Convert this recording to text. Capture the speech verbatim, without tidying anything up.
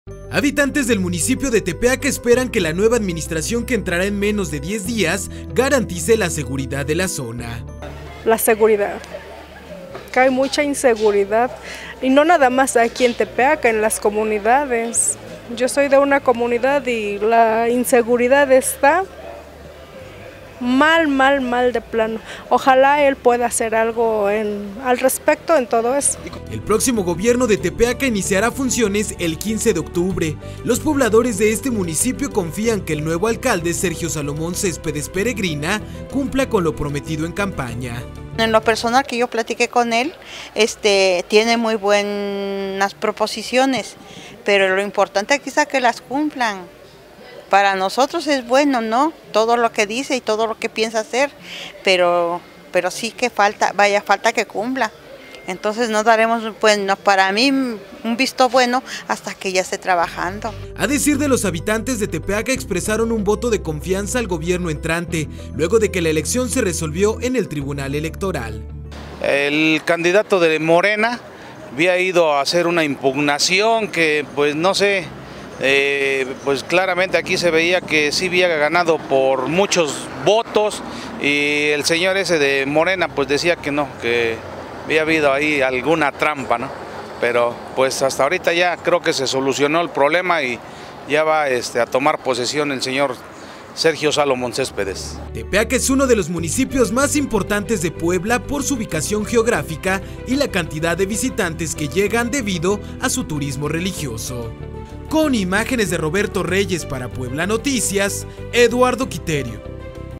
Habitantes del municipio de Tepeaca esperan que la nueva administración, que entrará en menos de diez días, garantice la seguridad de la zona. La seguridad, que hay mucha inseguridad, y no nada más aquí en Tepeaca, en las comunidades. Yo soy de una comunidad y la inseguridad está mal, mal, mal de plano. Ojalá él pueda hacer algo en, al respecto en todo eso. El próximo gobierno de Tepeaca iniciará funciones el quince de octubre. Los pobladores de este municipio confían que el nuevo alcalde, Sergio Salomón Céspedes Peregrina, cumpla con lo prometido en campaña. En lo personal, que yo platiqué con él, este, tiene muy buenas proposiciones, pero lo importante aquí es que las cumplan. Para nosotros es bueno, ¿no? Todo lo que dice y todo lo que piensa hacer, pero, pero sí que falta, vaya, falta que cumpla. Entonces no daremos, pues, no, para mí, un visto bueno hasta que ya esté trabajando. A decir de los habitantes de Tepeaca, expresaron un voto de confianza al gobierno entrante, luego de que la elección se resolvió en el Tribunal Electoral. El candidato de Morena había ido a hacer una impugnación que, pues, no sé... Eh, pues claramente aquí se veía que sí había ganado por muchos votos, y el señor ese de Morena pues decía que no, que había habido ahí alguna trampa, ¿no? Pero pues hasta ahorita ya creo que se solucionó el problema y ya va este, a tomar posesión el señor Sergio Salomón Céspedes. Tepeaca es uno de los municipios más importantes de Puebla por su ubicación geográfica y la cantidad de visitantes que llegan debido a su turismo religioso. Con imágenes de Roberto Reyes para Puebla Noticias, Eduardo Quiterio.